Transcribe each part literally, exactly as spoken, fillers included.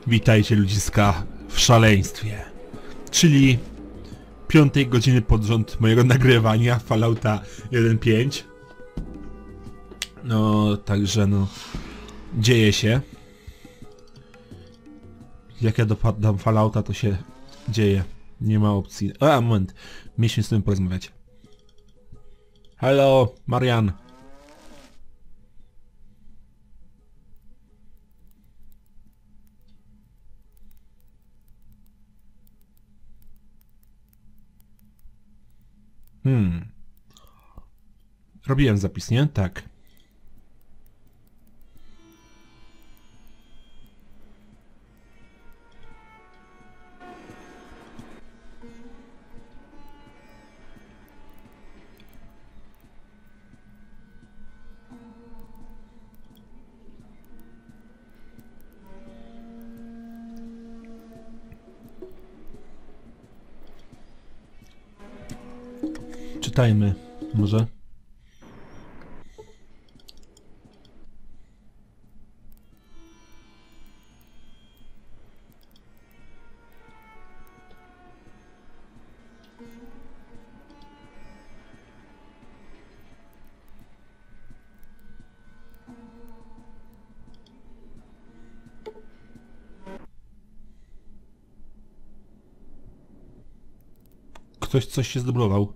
Witajcie ludziska w szaleństwie. Czyli piątej godziny pod rząd mojego nagrywania Fallouta jeden pięć. No, także no... dzieje się. Jak ja dopadam Fallouta, to się dzieje. Nie ma opcji. A, moment. Mieliśmy z tym porozmawiać. Hello, Marian. Hmm. Robiłem zapis, nie? Tak. Czytajmy, może. Ktoś coś się zdublował.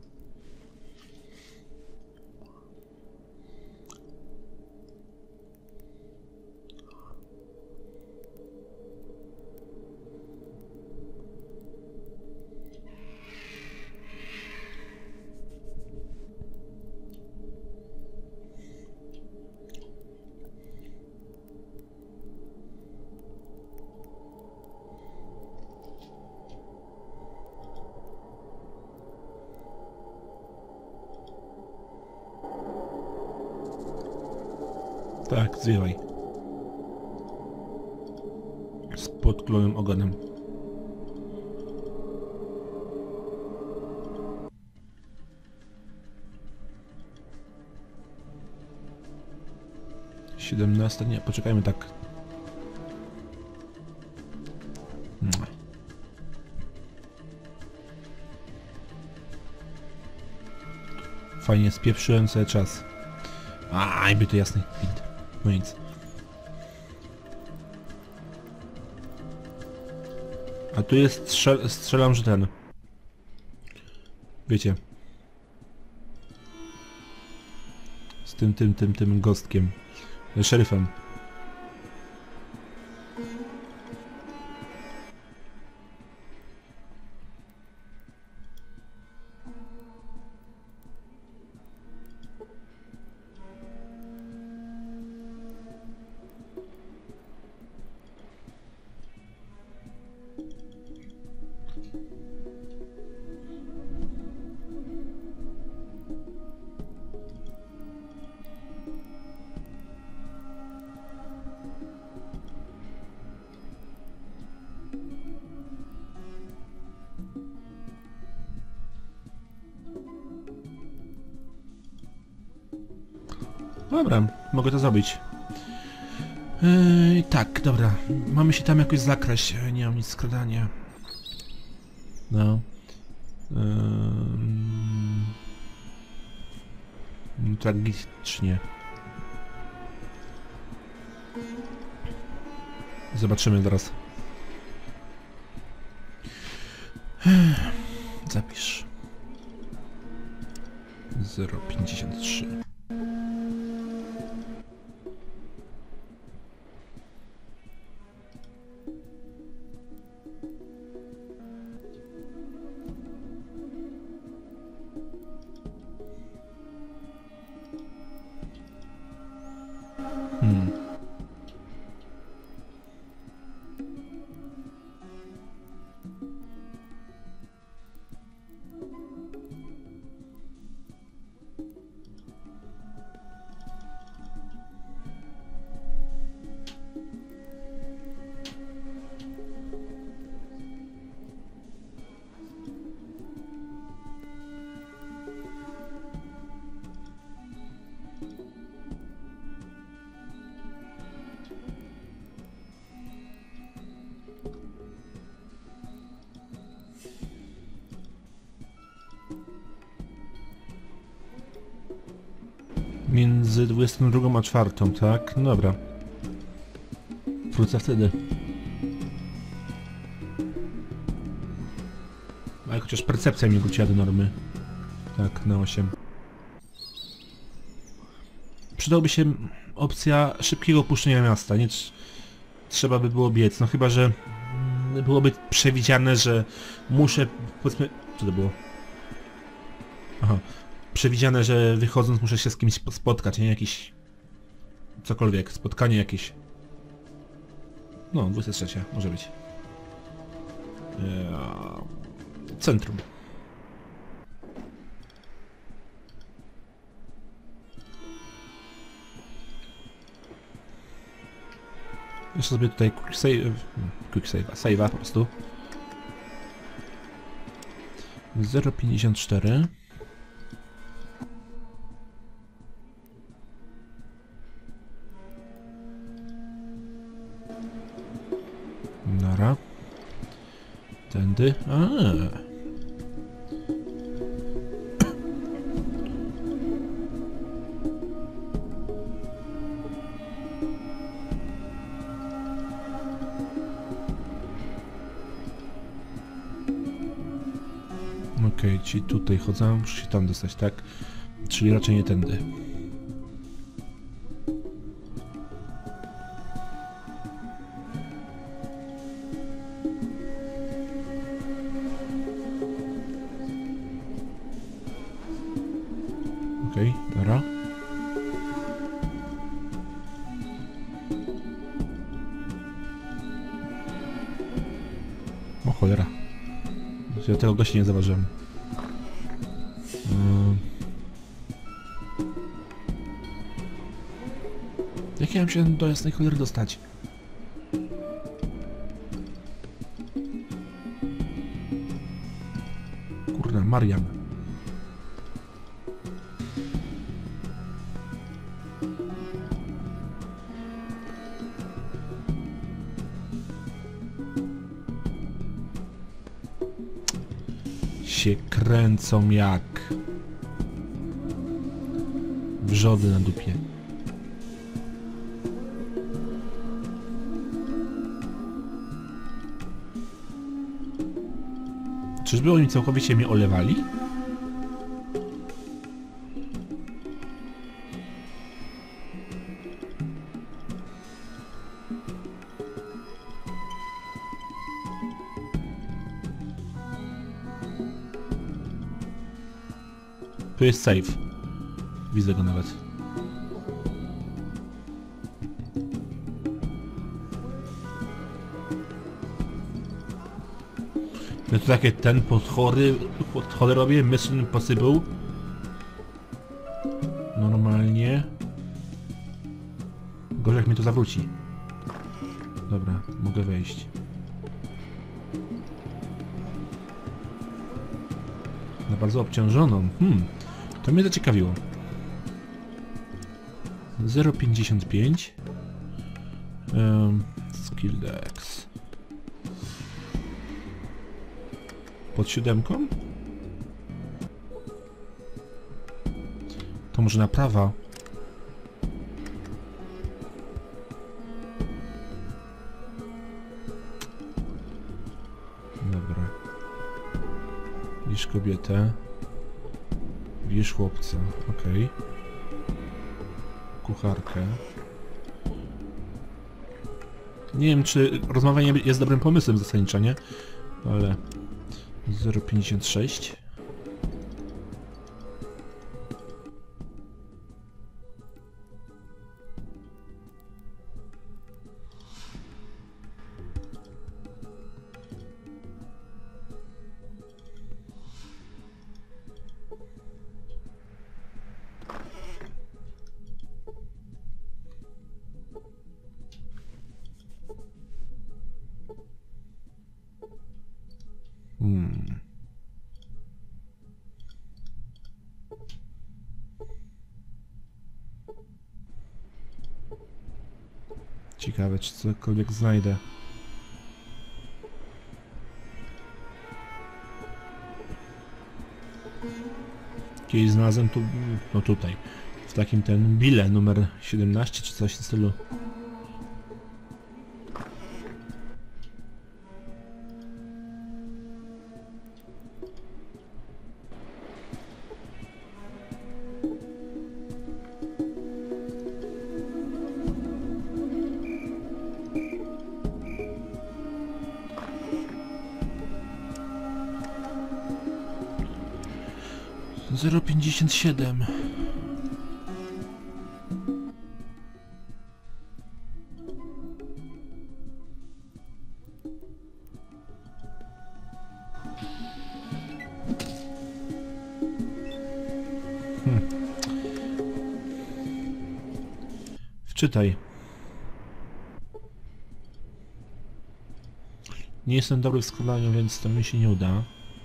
Tak, zwiewaj. Z podklonym ogonem. siedemnaście, nie, poczekajmy tak. Fajnie, spieprzyłem sobie czas. Aj, by to jasny gwint. No nic. A tu jest strzel strzelam, że ten. Wiecie. Z tym, tym, tym, tym gostkiem. Szeryfem. Dobra, mogę to zrobić. Yy, tak, dobra. Mamy się tam jakoś zakraść. Nie mam nic skradania. No. Yy... Tragicznie. Zobaczymy zaraz. Zapisz. zero pięćdziesiąt trzy. Hmm. Między dwudziestą drugą a czwartą, tak? No dobra. Wrócę wtedy. Ale chociaż percepcja mi wróciła do normy. Tak, na osiem. Przydałoby się opcja szybkiego opuszczenia miasta, nie tr trzeba by było biec, no chyba, że byłoby przewidziane, że muszę, powiedzmy, co to było? Aha, przewidziane, że wychodząc muszę się z kimś spotkać, nie jakiś, cokolwiek, spotkanie jakieś. No, dwudziesta trzecia, może być. Eee, centrum. Jeszcze sobie tutaj quick save, quick save, save'a po prostu. zero pięćdziesiąt cztery. Nara. Tędy. A. Okej, okay, ci tutaj chodzą, muszę się tam dostać, tak? Czyli raczej nie tędy. Okej, okay, dobra. O cholera. Ja tego gościa nie zauważyłem. Hmm. Jak ja mam się do jasnej cholery dostać? Kurna, Marian. Się kręcą jak wrzody na dupie. Czyżby oni całkowicie mnie olewali? Tu jest save. Widzę go nawet. No to takie ten podchory, podchory robię, Mission Impossible. Normalnie. Gorzej jak mnie to zawróci. Dobra, mogę wejść. Na bardzo obciążoną. Hmm, to mnie zaciekawiło. zero pięćdziesiąt pięć. Um, skill dex. Pod siódemką? To może naprawa? Dobra. Widzisz kobietę. Widzisz chłopca. Okej. Okay. Kucharkę. Nie wiem, czy rozmawianie jest dobrym pomysłem zasadniczo, nie? Ale... zero pięćdziesiąt sześć. Hmm. Ciekawe, czy cokolwiek znajdę. Kiedyś znalazłem tu, no tutaj, w takim ten bile numer siedemnaście czy coś w stylu. zero pięćdziesiąt siedem. Hmm. Wczytaj. Nie jestem dobry w składaniu, więc to mi się nie uda.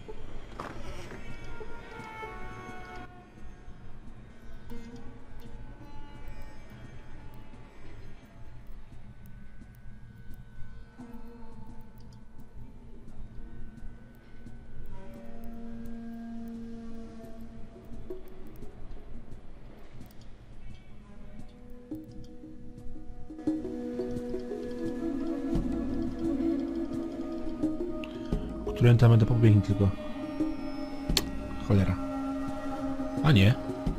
Którym tam będę pobiegł tylko. Cholera. A nie.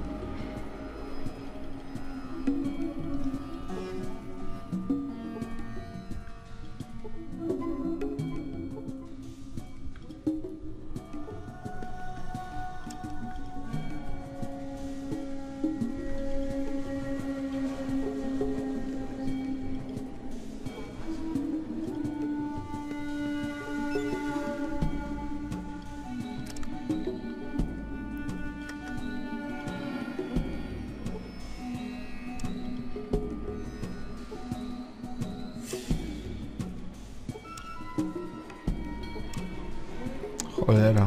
Cholera.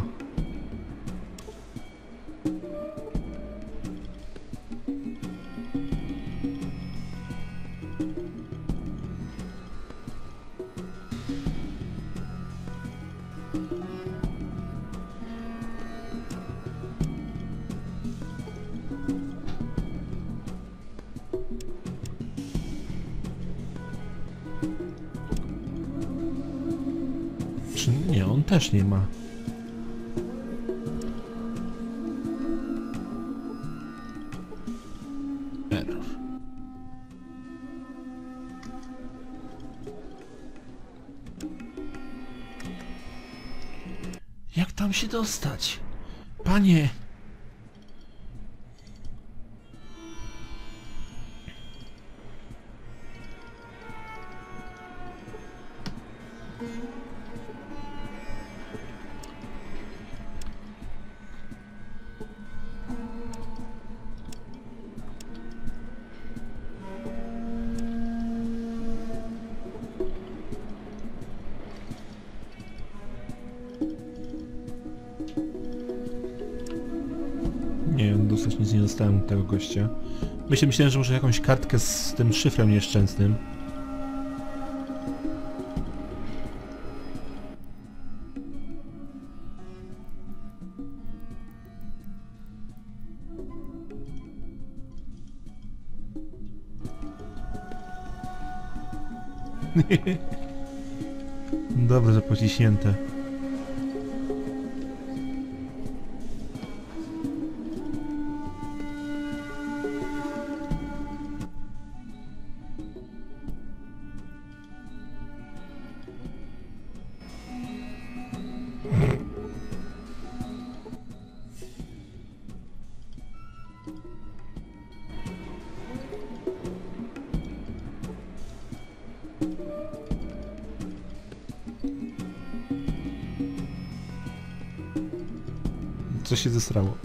Czy nie, on też nie ma. Error. Jak tam się dostać? Panie! Nie wiem, dostać nic nie dostałem od tego gościa. Myślę, myślałem, że może jakąś kartkę z tym szyfrem nieszczęsnym. Dobrze, pociśnięte. Co się zesrało?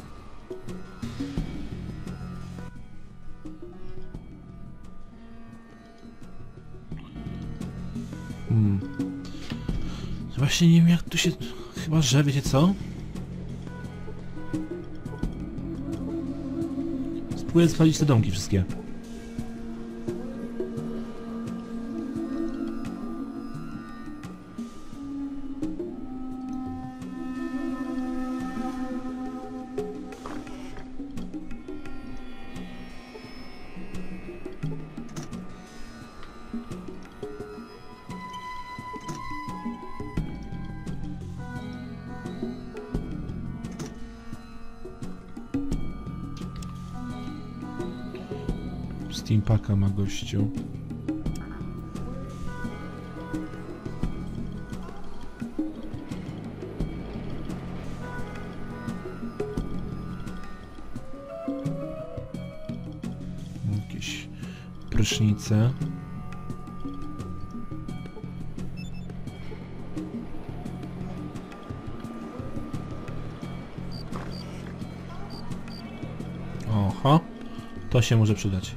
Hmm. Właśnie nie wiem jak tu się... Chyba że, wiecie co? Spróbuję spalić te domki wszystkie. Steampaka ma gościu. Jakieś prysznice. Oho, to się może przydać.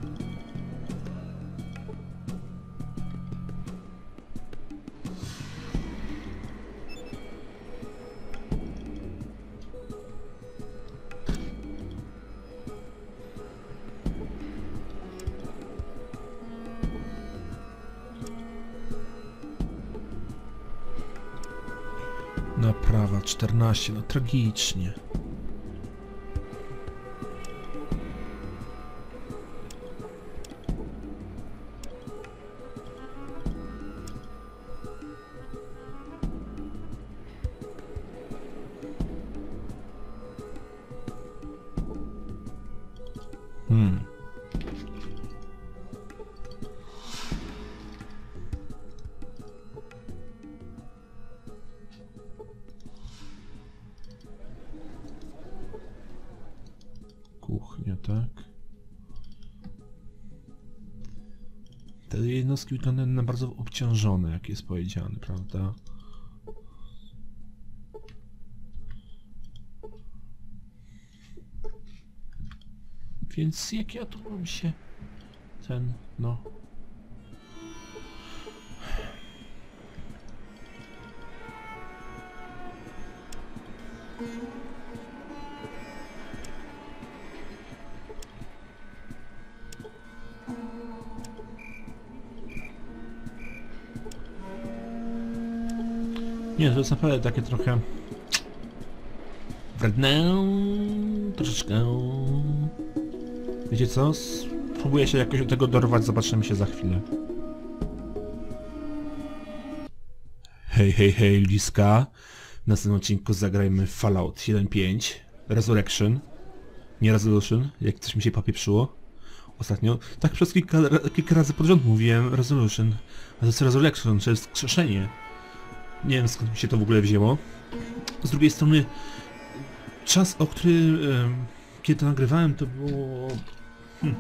Naprawa czternaście, no tragicznie. Hmm. Kuchnia, tak. Te jednostki wyglądają na bardzo obciążone, jak jest powiedziane, prawda? Więc jak ja tu mam się... ten... no... Nie, to jest naprawdę takie trochę... wredne... troszeczkę... Wiecie co? Spróbuję się jakoś do tego dorwać, zobaczymy się za chwilę. Hej, hej, hej, ludziska. W następnym odcinku zagrajmy Fallout jeden pięć Resurrection. Nie Resolution, jak coś mi się popieprzyło ostatnio. Tak przez kilka, kilka razy pod rząd mówiłem Resolution. A to jest Resurrection, to jest wskrzeszenie. Nie wiem, skąd mi się to w ogóle wzięło. Z drugiej strony, czas, o który, kiedy to nagrywałem, to było... Hmm,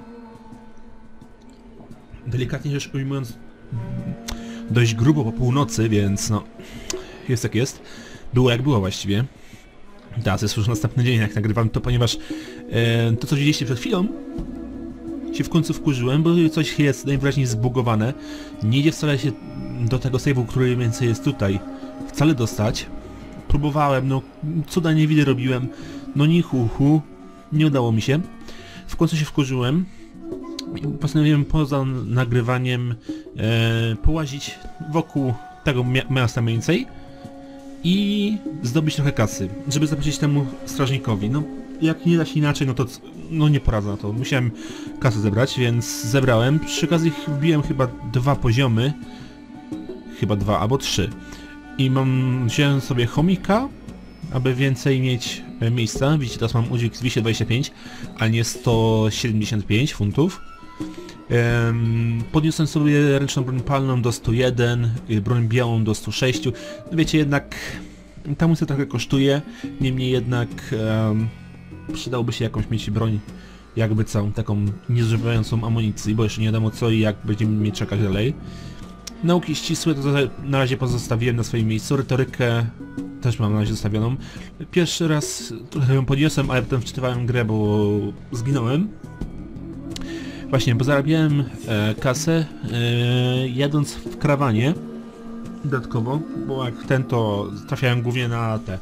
delikatnie rzecz ujmując, dość grubo po północy, więc no... jest jak jest. Było jak było właściwie. Teraz jest już następny dzień, jak nagrywam to, ponieważ e, to, co widzieliście przed chwilą, się w końcu wkurzyłem, bo coś jest najwyraźniej zbugowane. Nie idzie wcale się do tego save'u, który mniej więcej jest tutaj, wcale dostać. Próbowałem, no cuda nie widzę, robiłem, no ni hu hu, nie udało mi się. W końcu się wkurzyłem. Postanowiłem poza nagrywaniem e, połazić wokół tego miasta mniej więcej i zdobyć trochę kasy, żeby zapłacić temu strażnikowi. No, jak nie da się inaczej, no to no nie poradzę na to. Musiałem kasę zebrać, więc zebrałem. Przy okazji wbiłem chyba dwa poziomy. Chyba dwa albo trzy. I mam, wziąłem sobie chomika, aby więcej mieć e, miejsca. Widzicie, teraz mam udźwig dwieście dwadzieścia pięć, a nie sto siedemdziesiąt pięć funtów. Um, podniosłem sobie ręczną broń palną do stu jeden, broń białą do stu sześciu. No wiecie, jednak ta municja trochę kosztuje, niemniej jednak um, przydałoby się jakąś mieć broń, jakby całą taką niezużywającą amunicji, bo jeszcze nie wiadomo co i jak będziemy mieć czekać dalej. Nauki ścisłe to na razie pozostawiłem na swoim miejscu, retorykę też mam na razie zostawioną. Pierwszy raz trochę ją podniosłem, ale potem wczytywałem grę, bo zginąłem. Właśnie, bo zarabiałem e, kasę e, jadąc w karawanie dodatkowo, bo jak ten to trafiałem głównie na te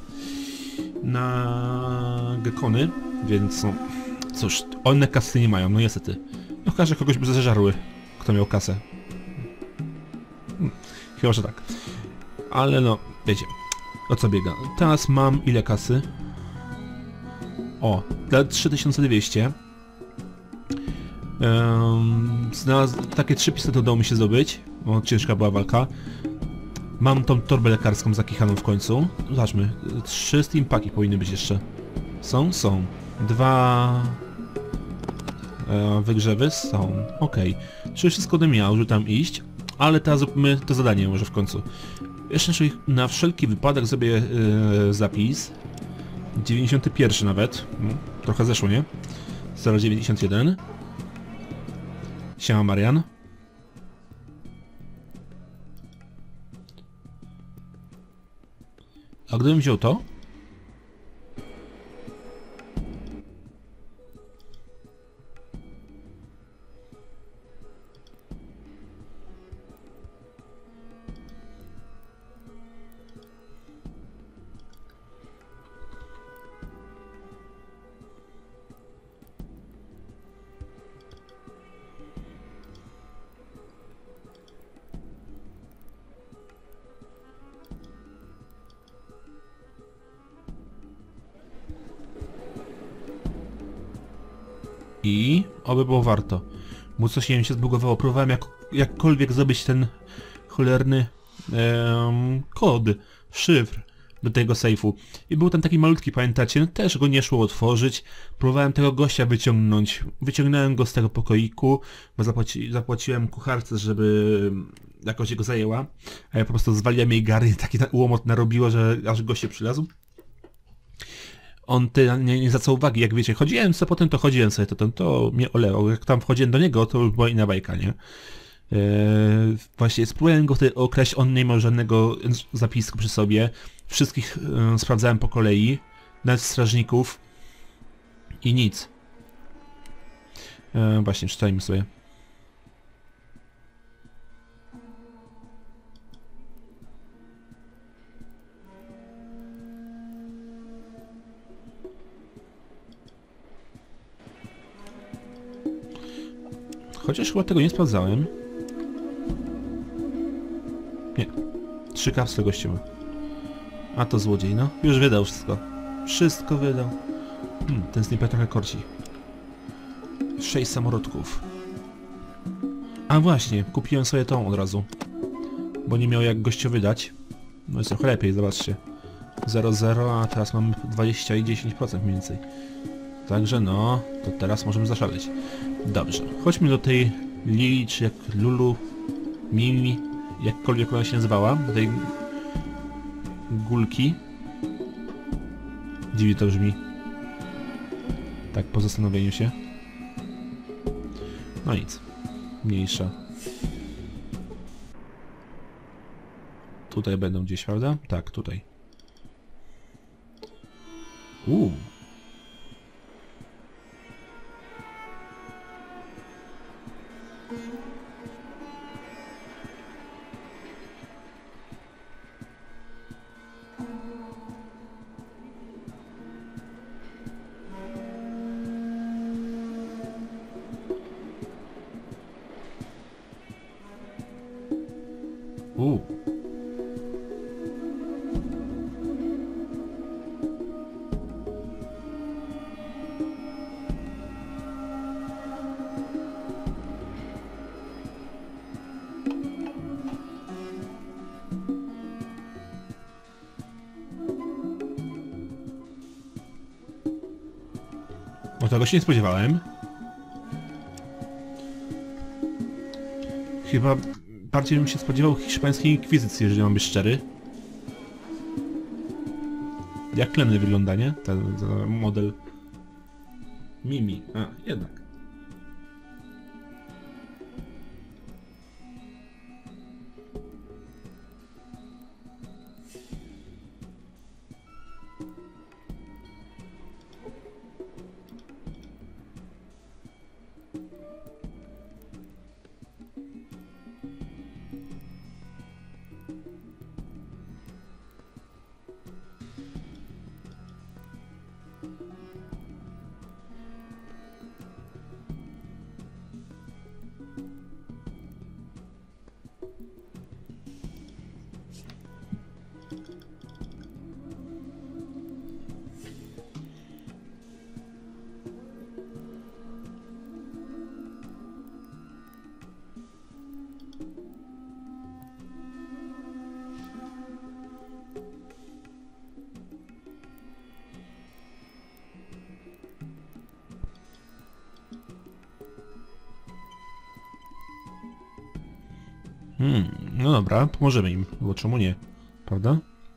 na gekony, więc no cóż, one kasy nie mają, no niestety. No chyba, że kogoś by zeżarły, kto miał kasę. Hmm, chyba, że tak. Ale no, wiecie, o co biega. Teraz mam ile kasy? O, dla trzy tysiące dwieście. Um, znalazł, takie trzy pistolety udało mi się zdobyć, bo ciężka była walka. Mam tą torbę lekarską zakichaną w końcu. Zobaczmy, trzy steampaki powinny być jeszcze. Są? Są. Dwa... E, wygrzewy są. Okej. Okay. Czyli wszystko ode miał, żeby tam iść, ale teraz zróbmy to zadanie może w końcu. Jeszcze na wszelki wypadek zrobię e, zapis. dziewięćdziesiąty pierwszy nawet. No, trochę zeszło, nie? zero dziewięćdziesiąt jeden. Siema Marian. A gdybym wziął to? I oby było warto. Bo coś nie wiem, się zbugowało. Próbowałem jak, jakkolwiek zrobić ten cholerny em, kod, szyfr do tego sejfu. I był tam taki malutki, pamiętacie? No, też go nie szło otworzyć. Próbowałem tego gościa wyciągnąć. Wyciągnąłem go z tego pokoiku, bo zapłaci, zapłaciłem kucharce, żeby jakoś go zajęła. A ja po prostu zwaliłem jej gary, taki łomot narobiło, że aż gość się przylazł. On ty, nie, nie zwracał uwagi, jak wiecie, chodziłem sobie, potem to chodziłem sobie, to, to, to mnie olewał. Jak tam wchodziłem do niego, to już była inna bajka, nie? Eee, właśnie spróbowałem go wtedy określić, on nie miał żadnego zapisku przy sobie. Wszystkich e, sprawdzałem po kolei, nawet strażników i nic. Eee, właśnie, czytajmy sobie. Chociaż chyba tego nie sprawdzałem. Nie. Trzy kapsle goście ma. A to złodziej, no. Już wydał wszystko. Wszystko wydał. Hmm, ten sniper trochę korci. Sześć samorodków. A właśnie, kupiłem sobie tą od razu. Bo nie miał jak gościo wydać. No jest trochę lepiej, zobaczcie. zero zero, a teraz mam dwadzieścia i dziesięć procent mniej więcej. Także no, to teraz możemy zaszaleć. Dobrze, chodźmy do tej Lili, czy jak Lulu, Mimi, jakkolwiek ona się nazywała, do tej gulki. Dziwnie to brzmi. Tak, po zastanowieniu się. No nic, mniejsza. Tutaj będą gdzieś, prawda? Tak, tutaj. Uuu. Uuu. O, tego się nie spodziewałem. Chyba bardziej bym się spodziewał hiszpańskiej inkwizycji, jeżeli mam być szczery. Jak kleny wygląda, nie? Ten, ten model Mimi. A, jednak. Hmm, no dobra, pomożemy im, bo czemu nie, prawda?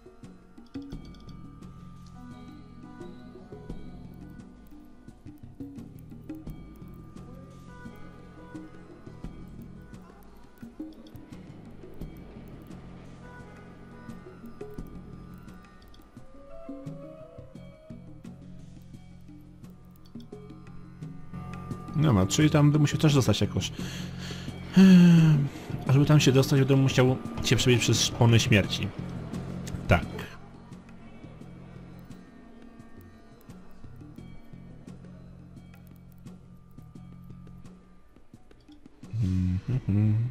No ma, czyli tam by musiał też dostać jakoś. A żeby tam się dostać, będę musiał cię przebiec przez szpony śmierci. Tak. Mm-hmm.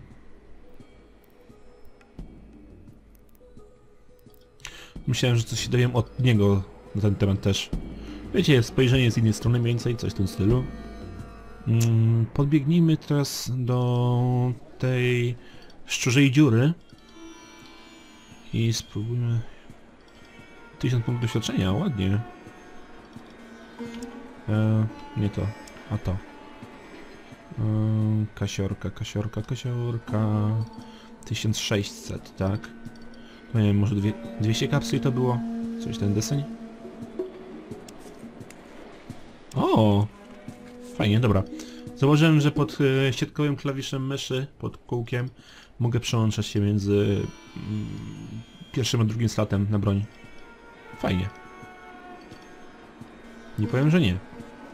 Myślałem, że coś się dowiem od niego na ten temat też. Wiecie, spojrzenie z innej strony mniej więcej, coś w tym stylu. Mm, podbiegnijmy teraz do tej szczurzej dziury i spróbujmy... Tysiąc punktów doświadczenia, ładnie. E, nie to, a to. E, kasiorka, kasiorka, kasiorka... tysiąc sześćset, tak? No nie wiem, może dwie, dwieście kapsli to było? Coś ten deseń? O! Fajnie, dobra. Zauważyłem, że pod e, środkowym klawiszem myszy, pod kółkiem, mogę przełączać się między mm, pierwszym a drugim slatem na broń. Fajnie. Nie powiem, że nie.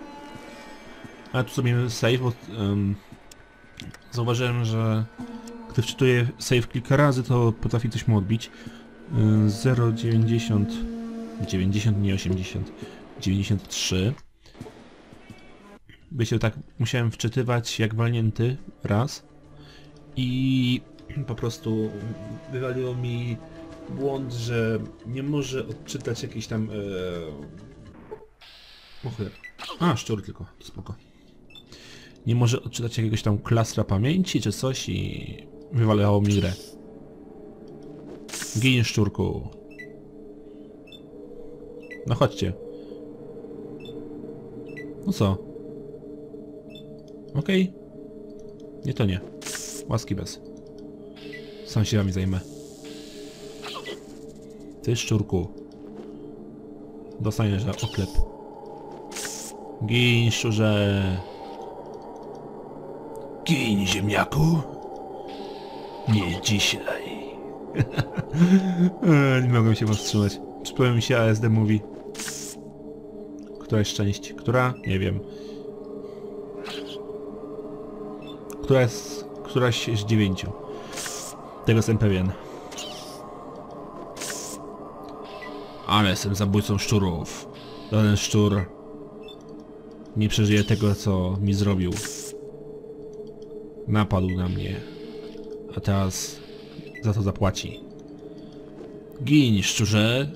A tu sobie save, bo um, zauważyłem, że gdy wczytuję save kilka razy, to potrafi coś mu odbić. zero dziewięćdziesiąt... dziewięćdziesiąt, nie osiemdziesiąt. dziewięćdziesiąt trzy. Wiecie, tak musiałem wczytywać jak walnięty raz i po prostu wywaliło mi błąd, że nie może odczytać jakiejś tam... Ee... Ochyr. A, szczur tylko, to spoko. Nie może odczytać jakiegoś tam klastra pamięci czy coś i wywalało mi grę. Gin, szczurku. No chodźcie. No co? Okej. Okay. Nie to nie. Łaski bez. Sam się wami zajmę. Ty, szczurku. Dostaniesz za oklep. Gin, szczurze. Gin, ziemniaku. Nie dzisiaj. Nie mogłem się powstrzymać. Przypomniał mi się A S D Movie. Która jest część? Która? Nie wiem. Która jest... Któraś z dziewięciu. Tego jestem pewien. Ale jestem zabójcą szczurów. Żaden szczur nie przeżyje tego, co mi zrobił. Napadł na mnie. A teraz za to zapłaci. Gin, szczurze.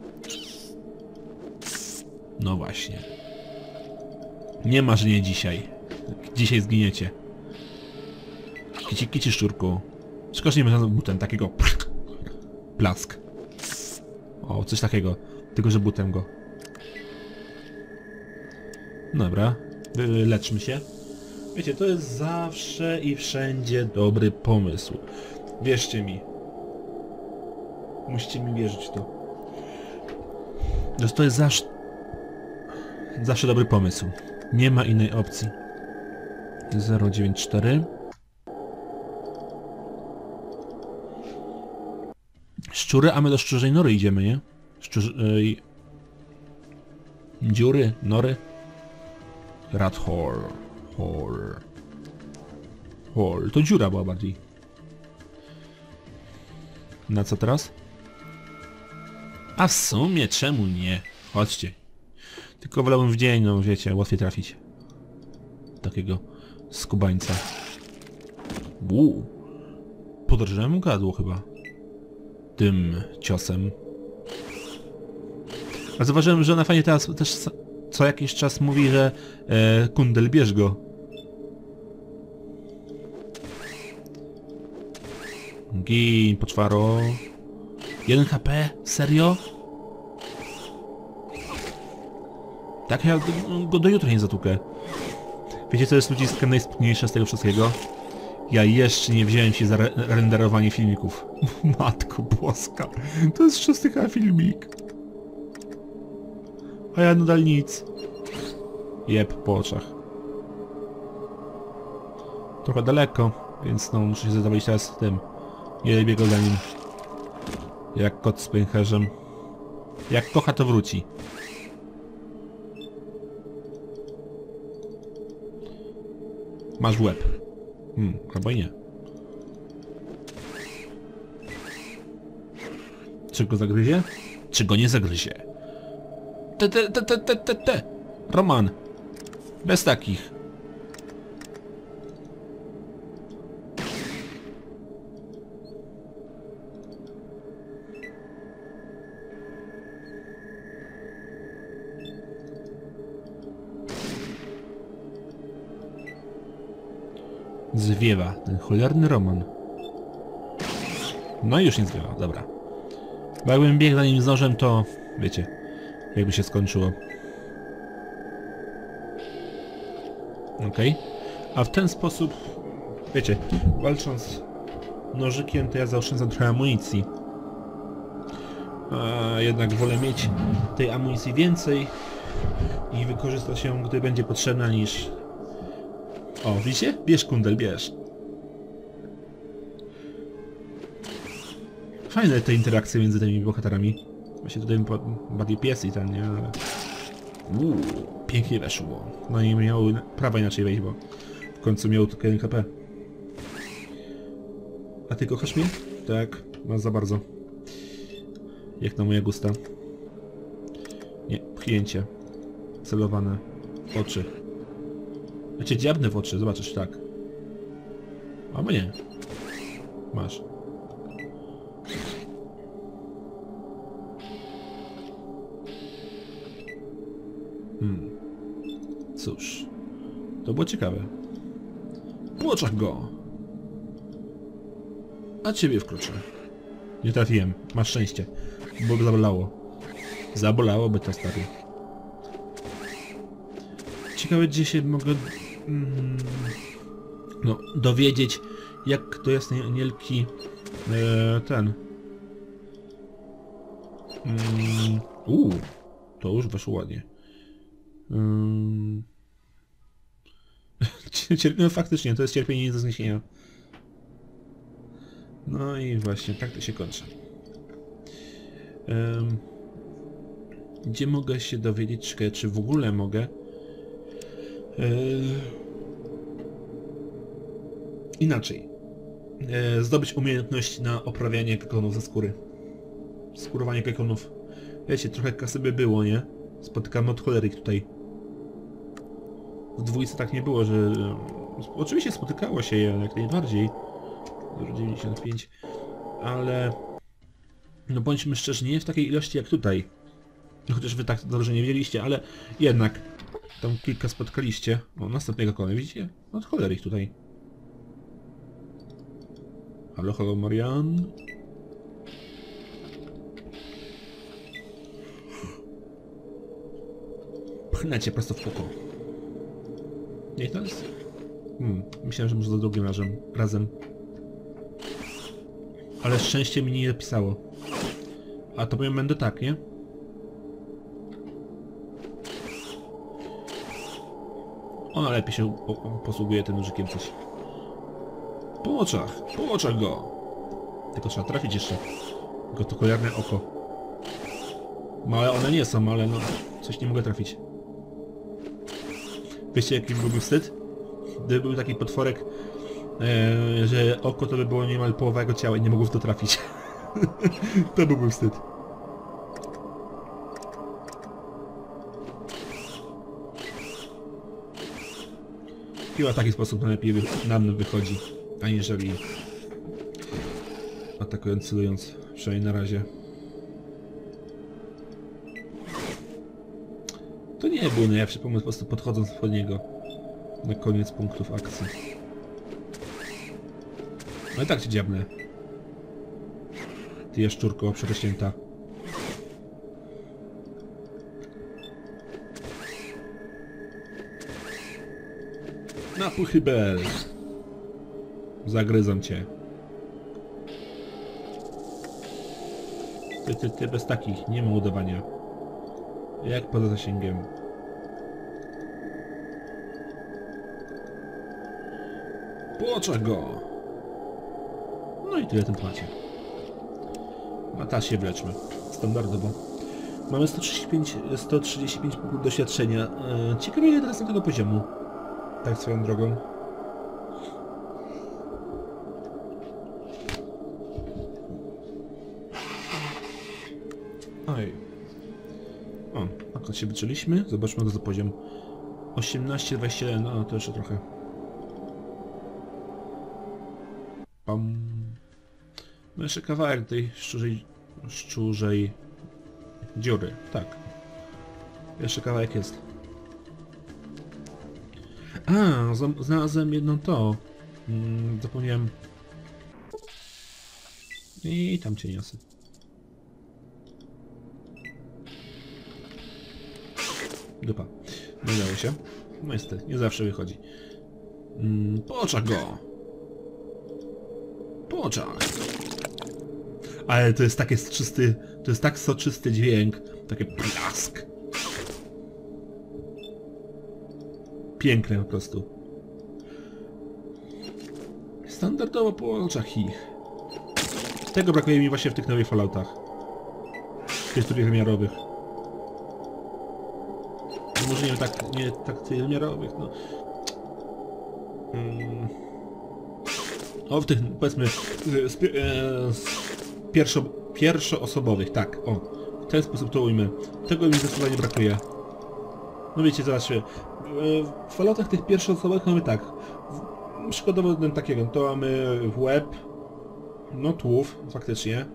No właśnie. Nie ma, że nie dzisiaj. Dzisiaj zginiecie. Kici, kici, szczurku. Szkoda, że nie ma butem takiego plask. O, coś takiego. Tylko, że butem go. Dobra. Leczmy się. Wiecie, to jest zawsze i wszędzie dobry pomysł. Wierzcie mi. Musicie mi wierzyć w to. Że to jest zawsze... Zawsze dobry pomysł. Nie ma innej opcji. zero dziewięć cztery. Szczury, a my do szczurzej nory idziemy, nie? Szczurze... Dziury, nory. Rat hole. Hole. Hole. To dziura była bardziej. Na co teraz? A w sumie czemu nie? Chodźcie. Tylko wolałbym w dzień, no wiecie, łatwiej trafić. Takiego skubańca. Uuu. Podrżnąłem mu gadło chyba. Tym ciosem. A zauważyłem, że ona fajnie teraz też co jakiś czas mówi, że e, kundel, bierz go. Gin, poczwaro. jeden H P? Serio? Tak, ja go do jutra nie zatłukę. Wiecie, co jest ludziska najspójniejsze z tego wszystkiego? Ja jeszcze nie wziąłem się za re renderowanie filmików. Matko boska. To jest szósty chyba filmik. A ja nadal nic. Jeb, po oczach. Trochę daleko, więc no muszę się zadowolić teraz tym. Nie biegł za nim. Jak kot z pęcherzem. Jak kocha, to wróci. Masz w łeb. Hmm, chyba nie. Czy go zagryzie? Czy go nie zagryzie? Te, te, te, te, te, te, te. Roman. Bez takich. Zwiewa, ten cholerny Roman. No i już nie zwiewa, dobra. Bo jakbym biegł za nim z nożem, to wiecie, jakby się skończyło. Okej. Okay. A w ten sposób, wiecie, walcząc nożykiem, to ja zaoszczędzam trochę amunicji. A jednak wolę mieć tej amunicji więcej i wykorzystać ją, gdy będzie potrzebna, niż... O, widzicie? Bierz, kundel, bierz. Fajne te interakcje między tymi bohaterami. Właśnie tutaj bardziej pies i ten, nie? Ale... Uuu, pięknie weszło. No i miał prawa inaczej wejść, bo w końcu miał tylko jeden K P. A ty kochasz mnie? Tak, masz za bardzo. Jak na moje gusta. Nie, pchnięcie. Celowane. W oczy. Ja cię dziabnę w oczy, zobaczysz, tak. Albo nie. Masz. Hmm. Cóż. To było ciekawe. Po oczach go. A ciebie wkroczę. Nie trafiłem. Masz szczęście. Bo by zabolało. Zabolałoby to, stary. Ciekawe, gdzie się mogę... Mm, no, dowiedzieć, jak to jasnej anielki... E, ten... Mm, Uuu, to już weszło ładnie. Um, no faktycznie, to jest cierpienie nie do zniesienia. No i właśnie, tak to się kończy. Um, gdzie mogę się dowiedzieć, czy w ogóle mogę... Inaczej. Zdobyć umiejętność na oprawianie kekonów ze skóry. Skórowanie kekonów. Wiecie, trochę kasy by było, nie? Spotykamy od cholery tutaj. W dwójce tak nie było, że... Oczywiście spotykało się je jak najbardziej. dziewięćdziesiąt pięć. Ale... No bądźmy szczerzy, nie w takiej ilości jak tutaj. No chociaż wy tak dobrze nie wiedzieliście, ale jednak... Tam kilka spotkaliście. O, następnego kona, widzicie? Od cholery ich tutaj. Halo, halo, Marian. Pchnę cię prosto w oko. Nie to jest? Hmm, myślałem, że może za drugim razem. razem. Ale szczęście mi nie napisało. A to powiem, będę tak, nie? Ona lepiej się posługuje tym nożykiem coś. Po oczach, po oczach go. Tylko trzeba trafić jeszcze. Tylko to cholerне oko. Małe one nie są, ale no... Coś nie mogę trafić. Wiecie, jaki byłby wstyd? Gdyby był taki potworek, ee, że oko to by było niemal połowa jego ciała i nie mogło w to trafić. To byłby wstyd. Chyba w taki sposób najlepiej nam wychodzi, aniżeli atakując, celując, przynajmniej na razie. To nie był najlepszy pomysł, po prostu podchodząc pod niego na koniec punktów akcji. No i tak cię dziabnę. Ty jaszczurko przerośnięta. Na puchy bel. Zagryzam cię. Ty, ty, ty, bez takich, nie ma ładowania. Jak poza zasięgiem. Po oczach go! No i tyle w tym temacie. A ta się wleczmy. Standardowo. Mamy sto trzydzieści pięć, sto trzydzieści pięć punktów doświadczenia. Ciekawe ile teraz na tego poziomu. Tak swoją drogą. Oj. O, akurat się wyczyliśmy. Zobaczmy to za poziom. osiemnaście, dwadzieścia jeden, no to jeszcze trochę. Pam. No jeszcze kawałek tej szczurzej... szczurzej... dziury, tak. Jeszcze kawałek jest. A, znalazłem jedno to. Hmm, zapomniałem. I tam cię niosę. Dupa. Nie udało się. No niestety, nie zawsze wychodzi. Hmm, po oczach go! Po oczach! Ale to jest takie soczysty, to jest tak soczysty dźwięk, takie plask. Piękne po prostu. Standardowo po oczach ich. Tego brakuje mi właśnie w tych nowych Falloutach. Tych trójwymiarowych. No może nie tak, nie tak trójwymiarowych, no. Hmm. O, w tych, powiedzmy, z, z, z pierwszo, pierwszoosobowych, tak, o. W ten sposób to ujmę. Tego mi zdecydowanie brakuje. No wiecie, zobaczcie. W Falloutach tych pierwszoosobowych mamy tak. Przykładowo ten takiego, to mamy w łeb. No tułów, faktycznie.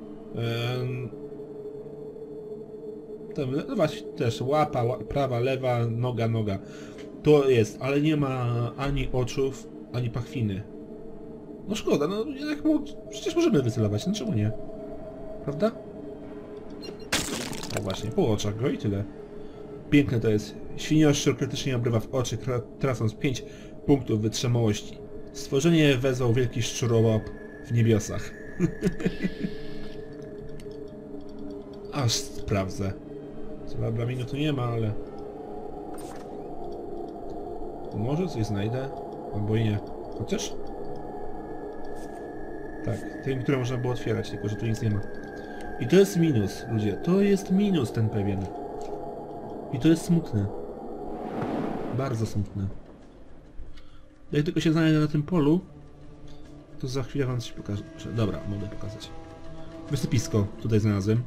Tam, no właśnie, też łapa, łapa, prawa, lewa, noga, noga. To jest, ale nie ma ani oczów, ani pachwiny. No szkoda, no jak mo przecież możemy wycelować, no czemu nie? Prawda? No właśnie, po oczach go i tyle. Piękne to jest. Świnioszczur krytycznie obrywa w oczy, tracąc pięć punktów wytrzymałości. Stworzenie wezwał wielki szczurołap w niebiosach. Aż sprawdzę. Co braminu tu nie ma, ale... Może coś znajdę? Albo i nie. Chociaż? Tak, tym, które można było otwierać, tylko że tu nic nie ma. I to jest minus, ludzie. To jest minus ten pewien. I to jest smutne. Bardzo smutne. Jak tylko się znajdę na tym polu, to za chwilę wam coś pokażę. Dobra, mogę pokazać. Wysypisko tutaj znalazłem.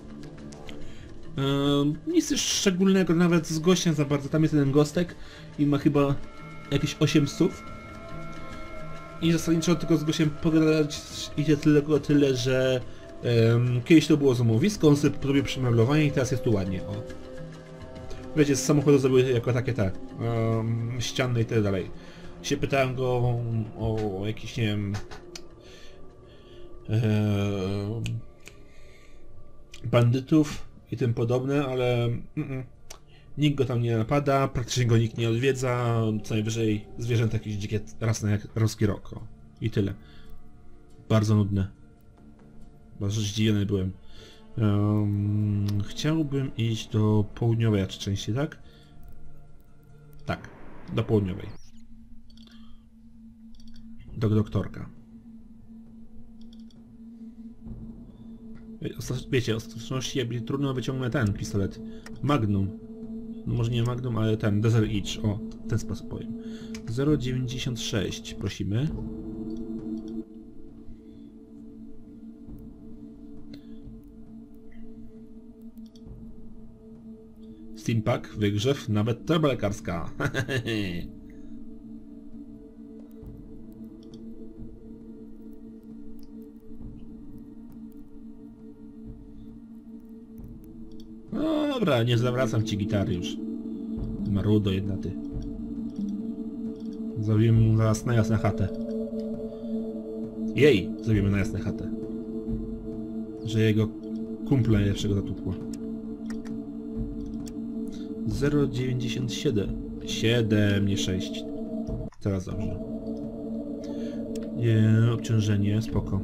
Eee, nic już szczególnego, nawet z gościem za bardzo. Tam jest jeden gostek i ma chyba jakieś osiem psów. I zasadniczo tylko z gościem pogadać idzie tylko tyle, że um, kiedyś to było złomowisko, on sobie zrobił przemeblowanie i teraz jest tu ładnie. O. Wiecie, z samochodu zrobiły jako takie te um, ścianne i tyle dalej. Się pytałem go o, o jakiś, nie wiem, e, bandytów i tym podobne, ale mm, mm, nikt go tam nie napada, praktycznie go nikt nie odwiedza, co najwyżej zwierzęta jakieś dzikie rasne jak ruski rok. O. I tyle. Bardzo nudne. Bardzo zdziwiony byłem. Um, chciałbym iść do południowej części, tak? Tak, do południowej. Do doktorka. Wiecie, ostateczności jakby trudno wyciągnąć ten pistolet. Magnum. No może nie Magnum, ale ten, Desert Edge. O, w ten sposób powiem. zero dziewięćdziesiąt sześć, prosimy. Steampack, wygrzew, nawet torba lekarska. No dobra, nie zawracam ci gitary już. Marudo jedna ty. Zrobimy mu zaraz na jasną chatę. Jej, zrobimy na jasną chatę. Że jego kumpla najlepszego zatupła. zero dziewięćdziesiąt siedem. siedem, nie sześć. Teraz dobrze. Eee, obciążenie, spoko.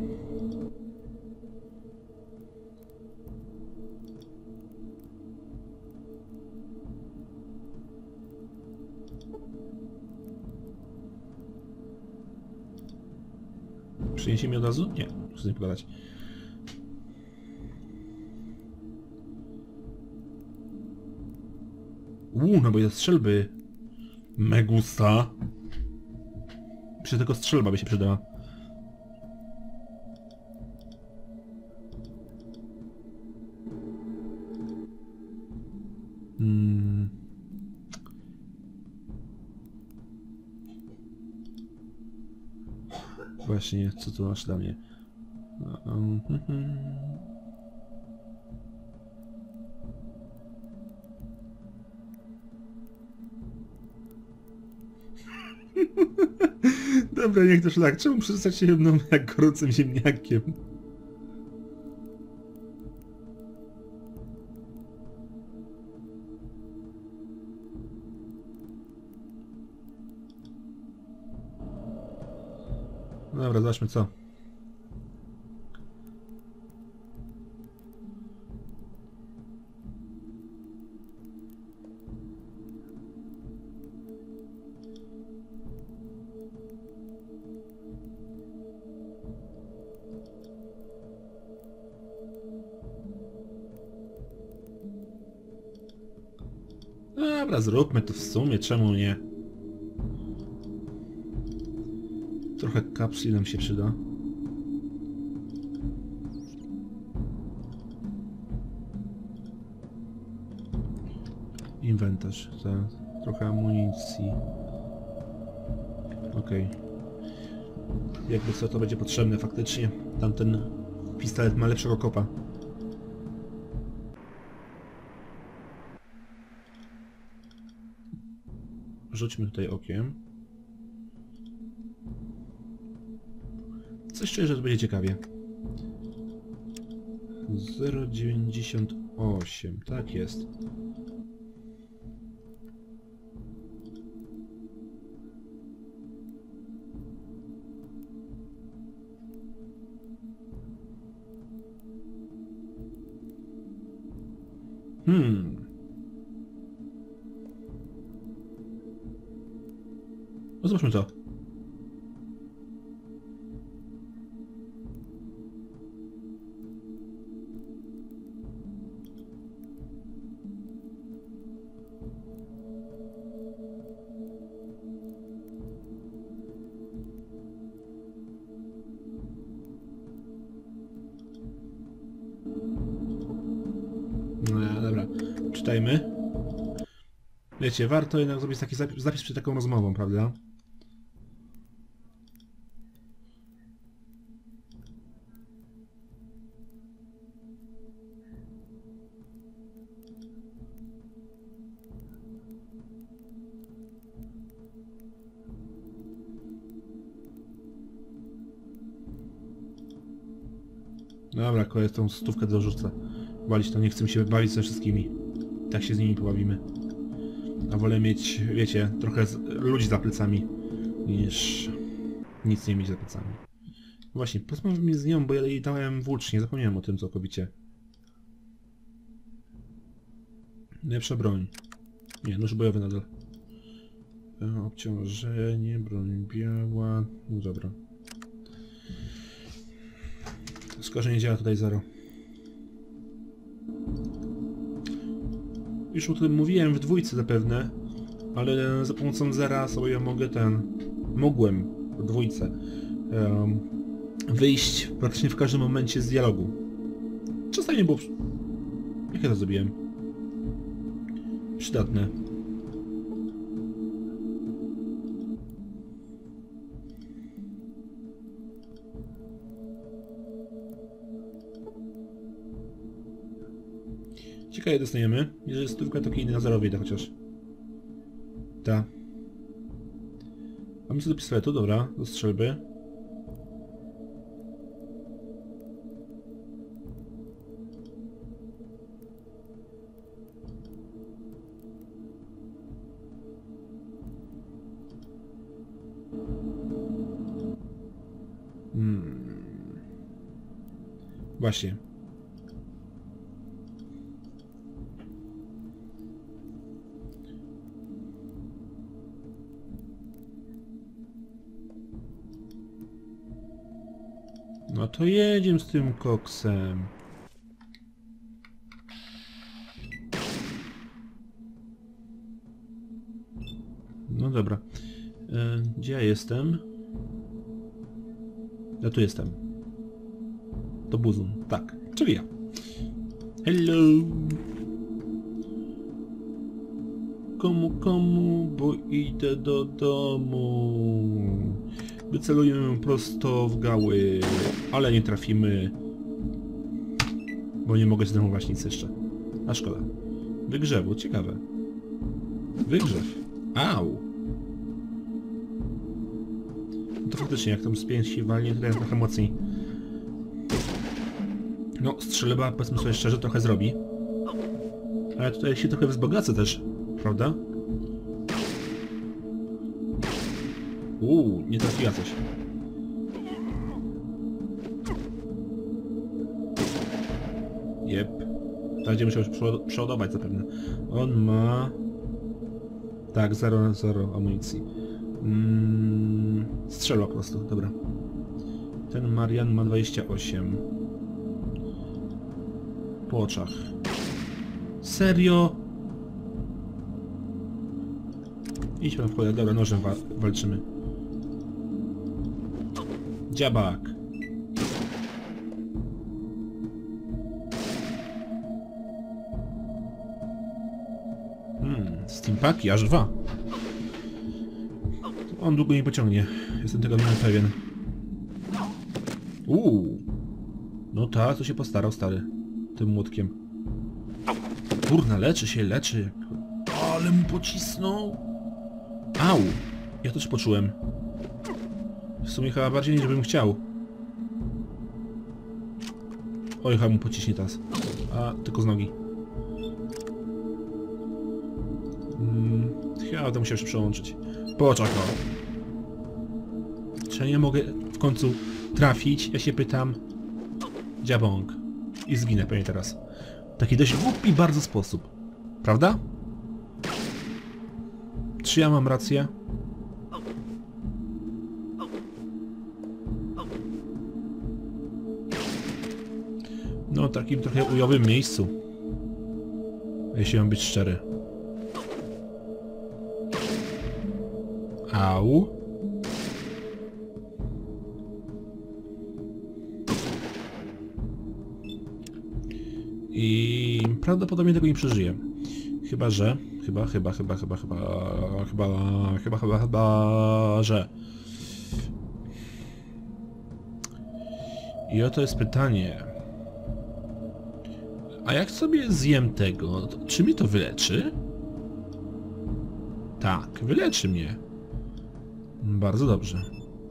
Przyniesie mi od razu? Nie, muszę z nim pogadać. Uuu, no bo jest strzelby. Megusta. Przy tylko strzelba by się przydała. Hmm. Właśnie, co tu masz dla mnie? Dobra, niech to szlak. Czemu przestać się mną jak gorącym ziemniakiem? Dobra, zobaczmy co. Dobra, zróbmy to w sumie, czemu nie? Trochę kapsli nam się przyda. Inwentarz, tak. Trochę amunicji. Okej. Okay. Jakby co, to będzie potrzebne faktycznie. Tamten pistolet ma lepszego kopa. Rzućmy tutaj okiem. Coś czuję, że to będzie ciekawie. zero dziewięćdziesiąt osiem, tak jest. Hmm. No zobaczmy to. No dobra, czytajmy. Wiecie, warto jednak zrobić taki zapis, zapis przed taką rozmową, prawda? Dobra, kolej tą stówkę dorzucę. Walić to, nie chcę mi się bawić ze wszystkimi. Tak się z nimi pobawimy. A wolę mieć, wiecie, trochę z, ludzi za plecami, niż nic nie mieć za plecami. Właśnie, porozmawiam z nią, bo ja jej dałem włócznie, zapomniałem o tym całkowicie. Lepsza broń. Nie, nóż bojowy nadal. E, obciążenie, broń biała... No dobra. Skojarzenie działa tutaj zero. Już o tym mówiłem w dwójce zapewne, ale za pomocą zera sobie mogę ten... Mogłem w dwójce um, wyjść praktycznie w każdym momencie z dialogu. Czasami było... Jak ja to zrobiłem? Przydatne. Ciekawe dostaniemy. Jeżeli stówka, to inny na zero wyjdę chociaż. Ta. A my co do pistoletu, dobra, do strzelby. Hmm. Właśnie. No to jedziemy z tym koksem. No dobra. E, gdzie ja jestem? Ja tu jestem. To Buzun. Tak, czyli ja. Hello! Komu, komu, bo idę do domu. Wycelujemy prosto w gały, ale nie trafimy. Bo nie mogę zdemować nic jeszcze. A szkoda. Wygrzewu, ciekawe. Wygrzew. Au! No to faktycznie, jak tam z pięści walnie, to jest trochę mocniej. No, strzelba, powiedzmy sobie szczerze, trochę zrobi. Ale tutaj się trochę wzbogacę też, prawda? Uuu, nie trafiła coś. Jep. Będzie musiał się przeładować zapewne. On ma... Tak, zero, zero amunicji. Mm, strzelał po prostu, dobra. Ten Marian ma dwadzieścia osiem. Po oczach. Serio? Idźmy w cholerę, dobra, nożem wa walczymy. Dziabak. Hmm, steampaki, aż dwa. On długo nie pociągnie. Jestem tego nawet pewien. Uuu. No tak, to się postarał stary. Tym młotkiem. Kurna, leczy się, leczy. Ale mu pocisnął. Au. Ja też poczułem. W sumie chyba bardziej niż bym chciał. Oj, chyba mu pociśnie teraz. A, tylko z nogi. Hmm, chyba będę musiał się przełączyć. Poczekaj. Czy ja nie mogę w końcu trafić? Ja się pytam. Dziabąk. I zginę pewnie teraz. Taki dość głupi bardzo sposób. Prawda? Czy ja mam rację? No, w takim trochę ujowym miejscu. Jeśli mam być szczery. Au. I prawdopodobnie tego nie przeżyję. Chyba, że... Chyba, chyba, chyba, chyba, chyba... Chyba, chyba, chyba, chyba, że... I oto jest pytanie. A jak sobie zjem tego, to czy mi to wyleczy? Tak, wyleczy mnie. Bardzo dobrze.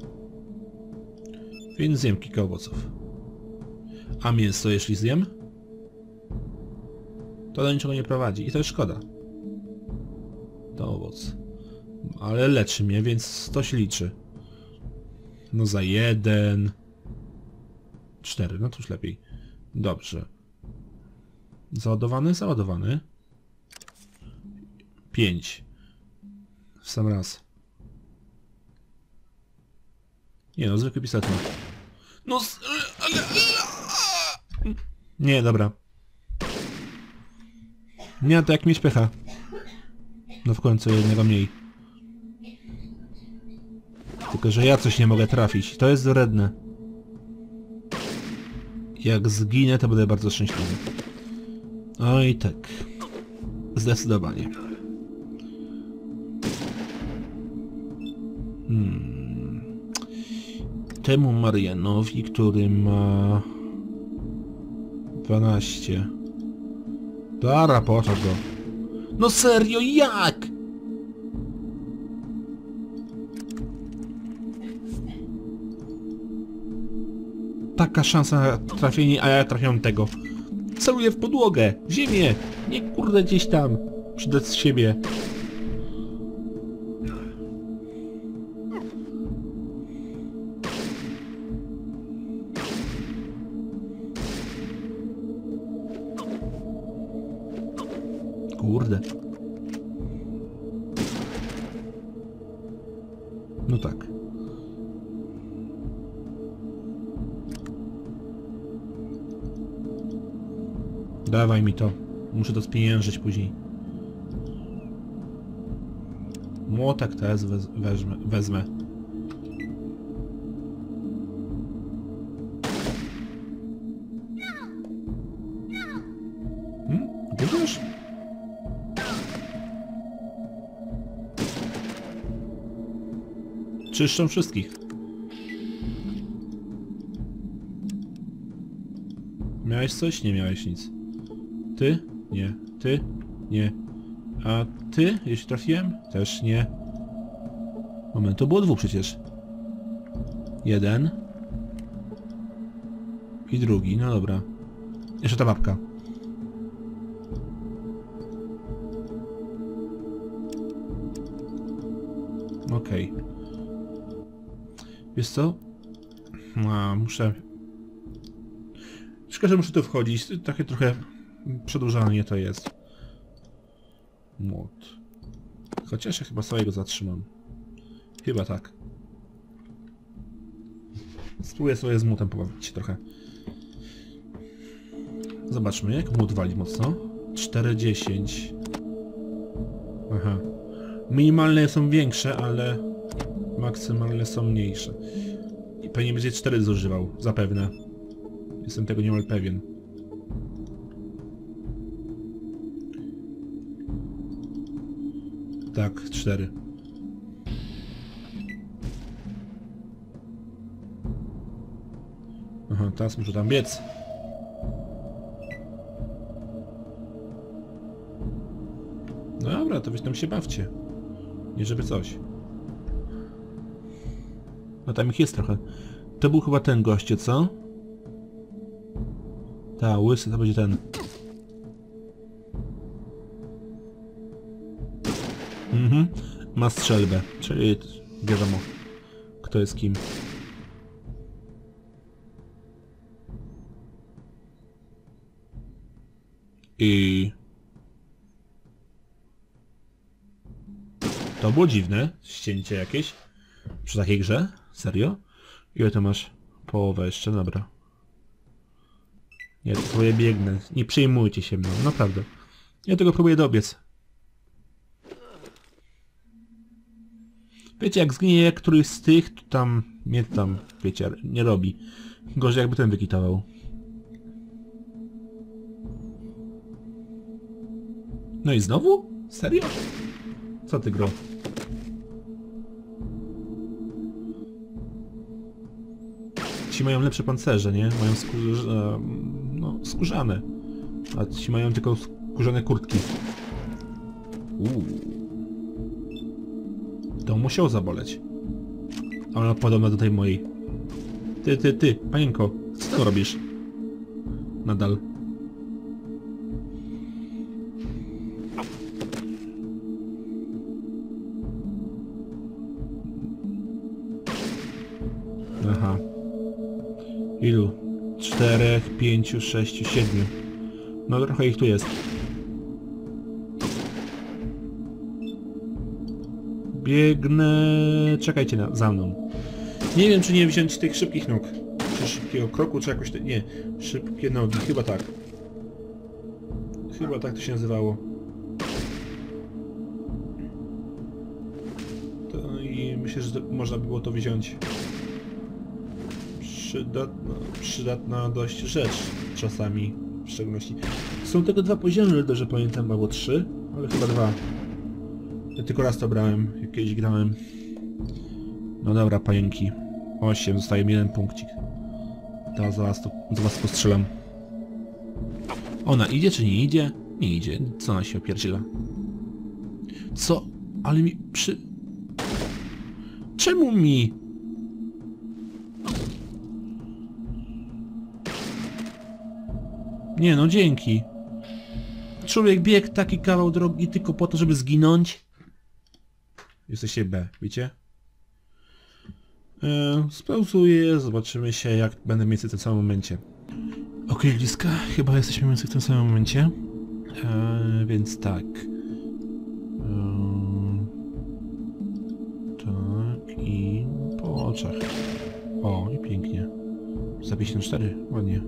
Więc zjem kilka owoców. A mięso, jeśli zjem? To do niczego nie prowadzi i to jest szkoda. To owoc. Ale leczy mnie, więc to się liczy. No za jeden... Cztery, no to już lepiej. Dobrze. Załadowany? Załadowany. Pięć. W sam raz. Nie no, zwykły pistolet. No, ale... Nie, dobra. Nie, to jak mieć pecha. No w końcu jednego mniej. Tylko, że ja coś nie mogę trafić. To jest wredne. Jak zginę, to będę bardzo szczęśliwy. Oj tak. Zdecydowanie. Hmm. Temu Marianowi, który ma... dwanaście. Dara, poczekaj go. No serio, jak? Taka szansa na trafienie, a ja trafiam tego. Celuję w podłogę, w ziemię, nie kurde gdzieś tam, przed siebie. Kurde. No tak. Dawaj mi to. Muszę to spieniężyć później. Młotek też wez wezmę. wezmę. Hmm? Wiesz? Czyszczą wszystkich. Miałeś coś? Nie miałeś nic. Ty? Nie. Ty? Nie. A ty? Jeśli trafiłem? Też nie. Moment, to było dwóch przecież. Jeden. I drugi, no dobra. Jeszcze ta babka. Okej. Okay. Wiesz co? A, muszę... Szkoda, że muszę tu wchodzić. Takie trochę przedłużanie to jest. Młot. Chociaż ja chyba swojego zatrzymam. Chyba tak. Spróbuję sobie z młotem pobawić się trochę. Zobaczmy, jak młot wali mocno. cztery dziesięć. Aha. Minimalne są większe, ale maksymalne są mniejsze. I pewnie będzie cztery zużywał, zapewne. Jestem tego niemal pewien. Tak, cztery. Aha, teraz muszę tam biec. Dobra, to wy tam się bawcie. Nie żeby coś. No tam ich jest trochę. To był chyba ten goście, co? Ta, łysy to będzie ten. Mhm. Ma strzelbę, czyli wiadomo, kto jest kim. I... To było dziwne, ścięcie jakieś. Przy takiej grze? Serio? Ile to masz? Połowę jeszcze, dobra. Ja tu sobie biegnę. Nie przejmujcie się mną, naprawdę. Ja tego próbuję dobiec. Wiecie, jak zginie któryś z tych, to tam... Nie tam, wiecie, nie robi. Gorzej jakby ten wykitował. No i znowu? Serio? Co ty, gro? Ci mają lepsze pancerze, nie? Mają skórze... no, skórzane. A ci mają tylko skórzane kurtki. Uuu. To musiał zaboleć. A ona podobna do tej mojej. Ty, ty, ty, panienko, co tam robisz? Nadal. Aha. Ilu? Czterech, pięciu, sześciu, siedmiu. No trochę ich tu jest. Biegnę... Czekajcie na, za mną. Nie wiem, czy nie wziąć tych szybkich nóg. Czy szybkiego kroku, czy jakoś... Te... Nie. Szybkie nogi. Chyba tak. Chyba tak to się nazywało. To i myślę, że to, można by było to wziąć. Przydatna, przydatna dość rzecz czasami, w szczególności. Są tego dwa poziomy, ale dobrze pamiętam, albo trzy, ale chyba dwa. Ja tylko raz to brałem, jak kiedyś grałem. No dobra, panienki. osiem, zostaje mi jeden punkcik. Teraz za was, to, za was postrzelam. Ona idzie czy nie idzie? Nie idzie. Co ona się opierdziela? Co? Ale mi przy... Czemu mi? Nie no, dzięki. Człowiek biegł taki kawał drogi tylko po to, żeby zginąć. Jesteście B, wiecie? Eee, spauzuję, zobaczymy się, jak będę mniej więcej w tym samym momencie. Okej, Liska, chyba jesteśmy mniej więcej w tym samym momencie. Eee, więc tak. Eee, tak i po oczach. O, i pięknie. Za pięćdziesiąt cztery, ładnie.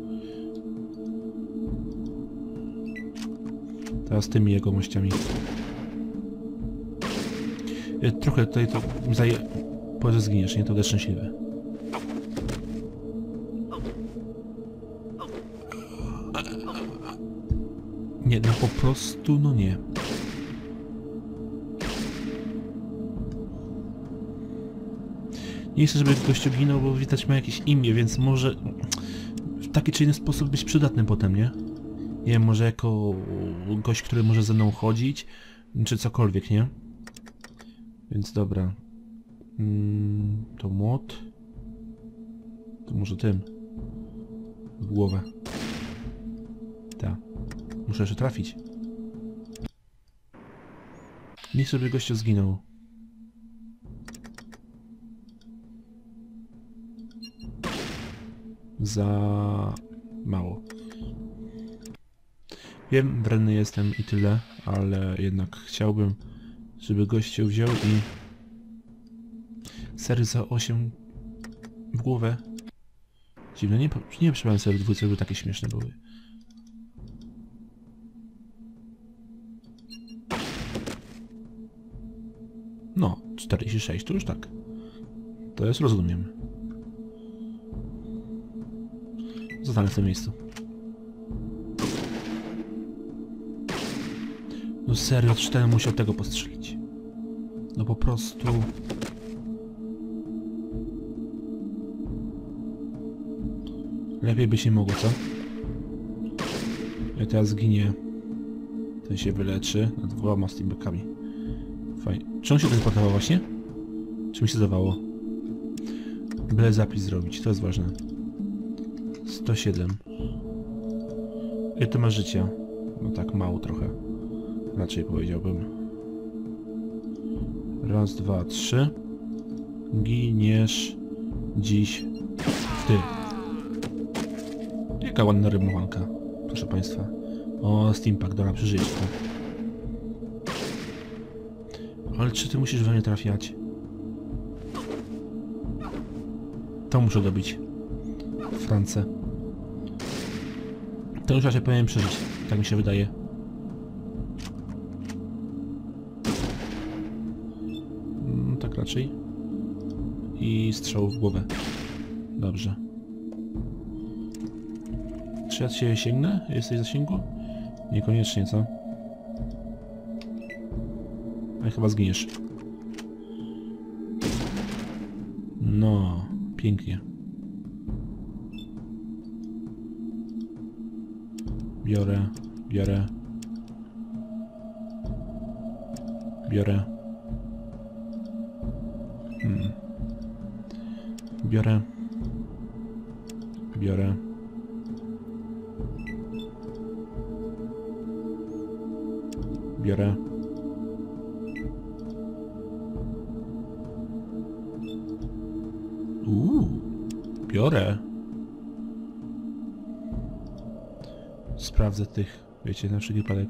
Teraz tymi jegomościami. Eee, trochę tutaj to mi zaje... Po, że zginiesz, nie? To też szczęśliwe. Nie, no po prostu, no nie. Nie chcę, żeby gościu ginął, bo widać ma jakieś imię, więc może w taki czy inny sposób być przydatny potem, nie? Nie wiem, może jako gość, który może ze mną chodzić, czy cokolwiek, nie? Więc dobra. Mm, to młot. To może tym. W głowę. Tak. Muszę jeszcze trafić. Nie chcę, żeby gościu zginął. Za mało. Wiem, wredny jestem i tyle, ale jednak chciałbym, żeby gościu wziął i... Sery za osiem w głowę. Dziwne, nie, nie przypomnę sobie w dwójce, by takie śmieszne były. No, czterdzieści sześć to już tak. To jest, rozumiem. Zostanę w tym miejscu. No serio, cztery musiał tego postrzelić. No po prostu... Lepiej by się mogło, co? Ja teraz zginie. Ten się wyleczy nad dwoma steambackami. Fajnie. Czy on się teleportował właśnie? Czy mi się zdawało? Byle zapis zrobić, to jest ważne. sto siedem. Ile to ma życia? No tak, mało trochę. Raczej powiedziałbym. Raz, dwa, trzy. Giniesz dziś ty. Jaka ładna rymowanka, proszę państwa. O, Steampack, dobra, przeżyjesz to. Ale czy ty musisz we mnie trafiać? To muszę dobić. France. To już raczej powinienem przeżyć, tak mi się wydaje. No, tak raczej. I strzał w głowę. Dobrze. Czy ja cię sięgnę? Jesteś w zasięgu? Niekoniecznie, co? Ale chyba zginiesz. No, pięknie. Biorę, biorę. Biorę. Hmm. Biorę. Biorę. Biorę. Uuu, biorę. Sprawdzę tych, wiecie, na wszelki wypadek.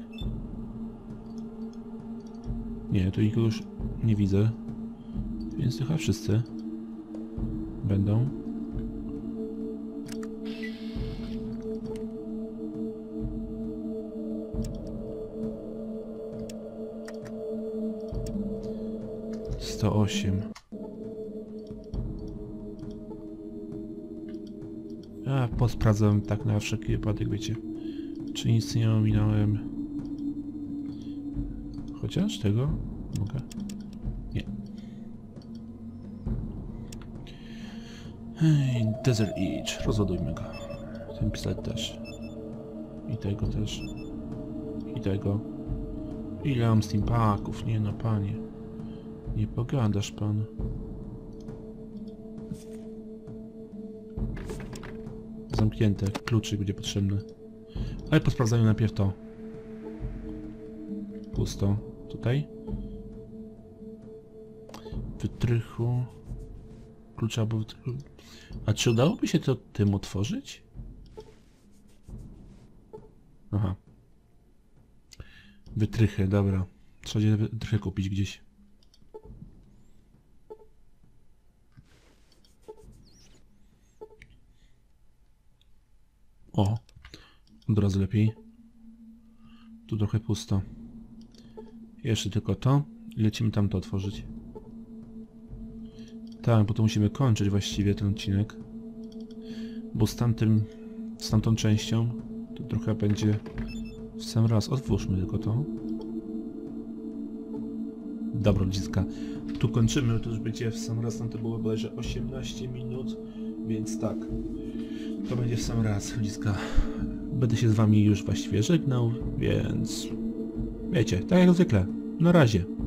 Nie, tu nikogo już nie widzę. Więc chyba wszyscy będą. sto osiem. A, posprawdzam tak na wszelki wypadek, wiecie. Czy nic nie ominąłem? Chociaż tego mogę? Nie. Hej, Desert Edge. Rozładujmy go. Ten pistolet też. I tego też. I tego. Ile mam steampacków? Nie no, panie. Nie pogadasz, pan. Zamknięte. Kluczyk będzie potrzebny. Ale posprawdzajmy najpierw to. Pusto. Tutaj. Wytrychu. Klucz albo wytrychu. A czy udałoby się to tym otworzyć? Aha. Wytrychy, dobra. Trzeba będzie wytrychy kupić gdzieś. O, od razu lepiej. Tu trochę pusto. Jeszcze tylko to i lecimy tam to otworzyć. Tak, bo to musimy kończyć właściwie ten odcinek. Bo z tamtym, z tamtą częścią to trochę będzie w sam raz. Otwórzmy tylko to. Dobra, ludziska. Tu kończymy, to już będzie w sam raz, tam to było bodajże osiemnaście minut, więc tak. To będzie w sam raz, ludziska. Będę się z wami już właściwie żegnał, więc... Wiecie, tak jak zwykle. Na razie.